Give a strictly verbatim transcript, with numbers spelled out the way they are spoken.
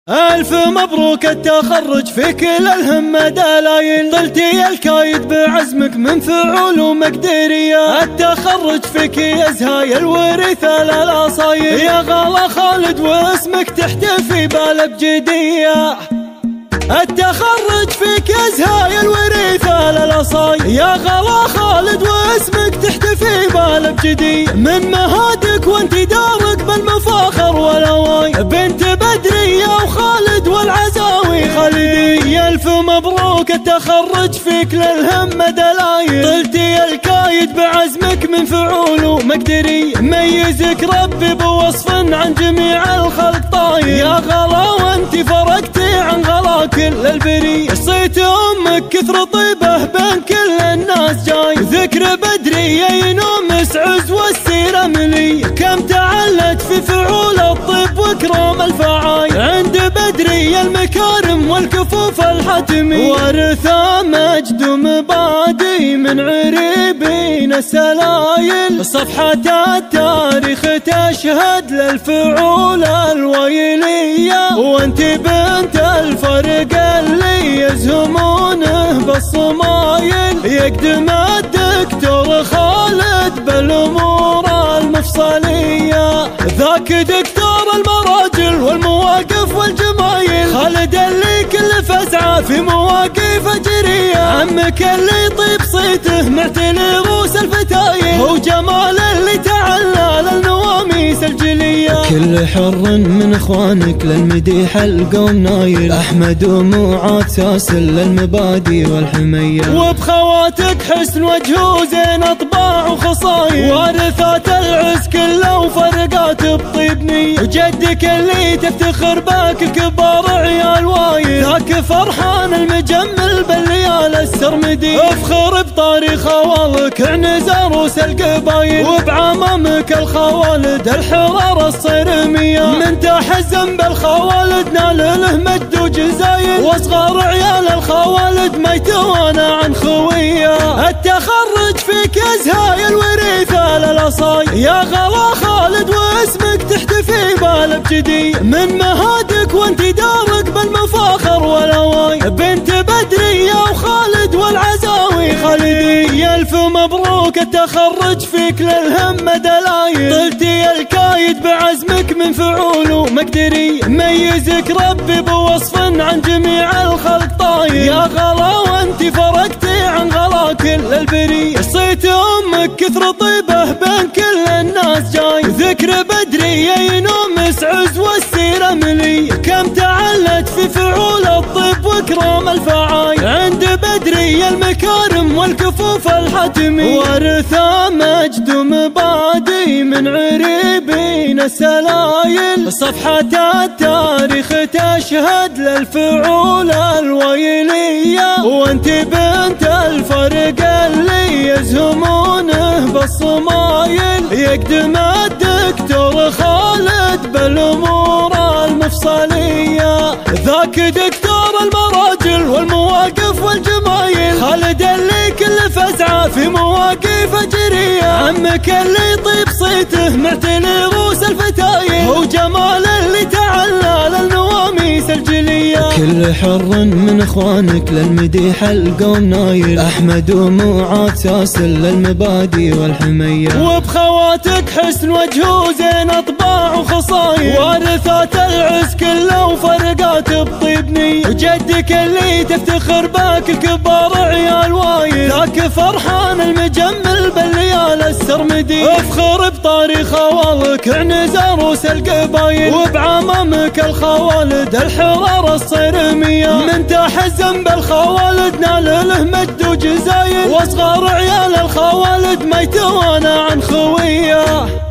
ألف مبروك التخرج في كل الهمة دلايل، طلتي الكايد بعزمك من فعول ومقدرية. التخرج فيك يزهاي الورثة للأصايل، يا غلا خالد واسمك تحتفي بالابجدية. التخرج فيك يزهاي الورثة للأصايل، يا غلا خالد واسمك تحتفي بالابجدية. من مهادك وانت دارك بالمفاخر والأواي، بنت بدرية وخالد والعزاوي خالدي. ألف مبروك التخرج فيك للهمة دلايل، طلتي الكايد بعزمك من فعول ومقدري. ميزك ربي بوصف عن جميع الخلق طايل، يا غلا وانت فرقتي عن غلا كل البري. صيت امك كثر طيبه بين كل الناس جاي، ذكر بدري ينومس عز والسيره ملي. كم تعلت في فعول الطب وكرام الفعاي، عند بدري المكارم والكفوف الحتمي. ورثة مجد مبادي من عريبين السلايل، صفحة التاريخ تشهد للفعول الويلية. وانت بنت الفرق اللي يزهمونه بالصمايل، يقدم الدكتور خالد بالامور المفصلية. ذاك دكتور المراجل والمواقف والجمايل، خالد اللي كل فزعه في مواقف اجريه. عمك اللي طيب صيته معتلي روس الفتايل، هو جمال اللي تعلى للنواميس الجليه. كل حر من اخوانك للمديح القوم نايل، احمد ومعاذ ساسل للمبادئ والحميه. وبخواتك حسن وجه وزين اطباع وخصايل، وارثات العز كله وفرقات بطيب نيه. وجدك اللي تفتخر باك الكبار عيال وايد، ذاك فرحان المجمل بالليال السرمدي. افخر بطاريخ خوالك عنز روس القبايل، وبعمامك الخوالد الحرار الصيرميه. من تحزم بالخوالد نال له مجد وجزايل، واصغر عيال الخوالد ما يتوانى عن خويه. التخرج فيك يزهاي الورثة للأصايل، يا غلا خالد واسمك تحتفي بالابجدي. من مهادك وانت دارك بالمفاخر والأواي، بنت بدرية وخالد والعزاوي خالدي. ألف مبروك التخرج فيك للهمة دلايل، طلتي الكايد بعزمك من فعول ومقدري. ميزك ربي بوصف عن جميع الخلق طايل، يا غلا وانت فرقتي عن غلا كل البري. صيت امك كثر طيبه بين كل الناس جاي، ذكر بدري ينومس عز والسيره ملي. كم تعلت في فعول الطب وكرام الفعاي، عند بدري المكارم والكفوف الحتمي. ورثة مجد مبادي من عريبين السلايل، صفحة التاريخ تشهد للفعول الويلية. وانت بنت الفرق اللي يزهمونه بالصمايل، يقدم الدكتور خالد بالامور المفصلية. ذاك دكتور المراجل والمواقف والجمايل، خالد اللي كل فزعه في مواقف اجريه. عمك اللي طيب صيته معتلي روس الفتايل، هو جمال اللي تعلى للنواميس الجليه. كل حر من اخوانك للمديح القوم نايل، احمد ومعاذ ساسل للمبادئ والحميه. وبخواتك حسن وجه وزين اطباع وخصايل، وارثات العز كله وفرقات بطيب نيه. وجدك اللي تفتخر باك الكبار عيال وايد، ذاك فرحان المجمل بالليال السرمدي. افخر بطاريخ خوالك عنز روس القبايل، وبعمامك الخوالد الحرار الصيرميه. من تحزم بالخوالد نال له مجد وجزايل، واصغر عيال الخوالد ما يتوانى عن خويه.